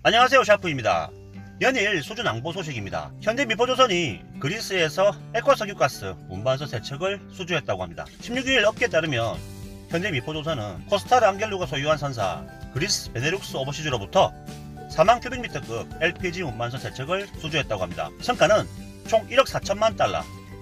안녕하세요, 샤프입니다. 연일 수주 낭보 소식입니다. 현대미포조선이 그리스에서 액화석유가스 운반선 3척을 수주했다고 합니다. 16일 업계에 따르면 현대미포조선은 코스타르 앙겔루가 소유한 선사 그리스 베네룩스 오버시즈로부터 4만 큐빅미터급 LPG 운반선 3척을 수주했다고 합니다. 성가는 총 1억 4천만 달러,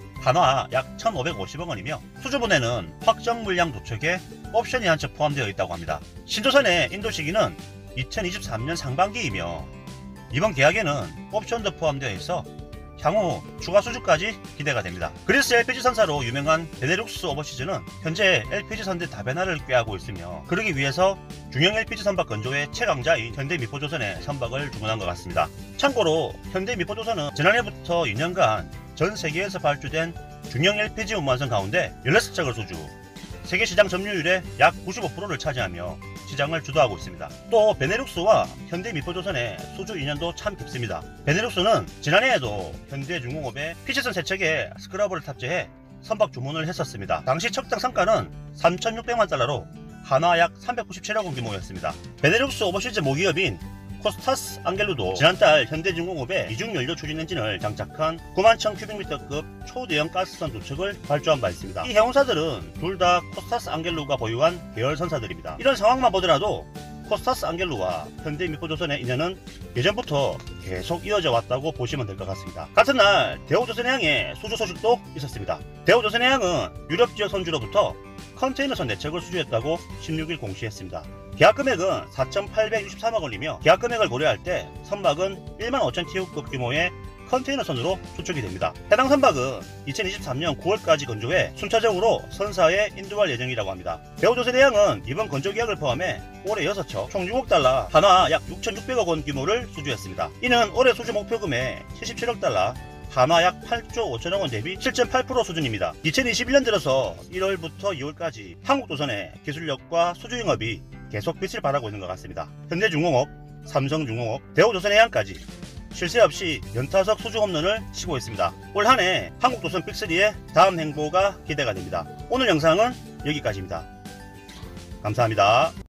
한화 약 1,550억 원이며 수주분에는 확정 물량 2척에 옵션이 한 척 포함되어 있다고 합니다. 신조선의 인도 시기는 2023년 상반기이며 이번 계약에는 옵션도 포함되어 있어 향후 추가 수주까지 기대가 됩니다. 그리스 LPG 선사로 유명한 베네룩스 오버시즈는 현재 LPG 선대 다변화를 꾀하고 있으며 그러기 위해서 중형 LPG 선박 건조의 최강자인 현대미포조선에 선박을 주문한 것 같습니다. 참고로 현대미포조선은 지난해부터 2년간 전 세계에서 발주된 중형 LPG 운반선 가운데 16척을 수주, 세계 시장 점유율의 약 95%를 차지하며 시장을 주도하고 있습니다. 또 베네룩스와 현대미포조선의 수주 인연도 참 깊습니다. 베네룩스는 지난해에도 현대중공업에 피치선 3척에 스크러버를 탑재해 선박 주문을 했었습니다. 당시 척당 성가는 3,600만 달러로 한화 약 397억 원 규모였습니다. 베네룩스 오버시즈 모기업인 코스타스 앙겔루도 지난달 현대중공업에 이중연료 추진 엔진을 장착한 91,000 큐빅미터급 초대형 가스선 2척을 발주한 바 있습니다. 이 해운사들은 둘 다 코스타스 앙겔루가 보유한 계열 선사들입니다. 이런 상황만 보더라도 코스타스 앙겔루와 현대미포조선의 인연은 예전부터 계속 이어져 왔다고 보시면 될 것 같습니다. 같은 날 대우조선해양의 수주 소식도 있었습니다. 대우조선해양은 유럽 지역 선주로부터 컨테이너선 4척을 수주했다고 16일 공시했습니다. 계약 금액은 4,863억 원이며 계약 금액을 고려할 때 선박은 15,000TU급 규모의 컨테이너선으로 수축이 됩니다. 해당 선박은 2023년 9월까지 건조해 순차적으로 선사에 인도할 예정이라고 합니다. 대우조선해양은 이번 건조 계약을 포함해 올해 6척 총 6억 달러, 한화 약 6,600억 원 규모를 수주했습니다. 이는 올해 수주 목표금의 77억 달러, 한화 약 8조 5천억 원 대비 7.8% 수준입니다. 2021년 들어서 1월부터 2월까지 한국조선의 기술력과 수주 영업이 계속 빛을 발하고 있는 것 같습니다. 현대중공업, 삼성중공업, 대우조선해양까지 쉴 새 없이 연타석 수주 홈런을 치고 있습니다. 올 한 해 한국조선 빅3의 다음 행보가 기대가 됩니다. 오늘 영상은 여기까지입니다. 감사합니다.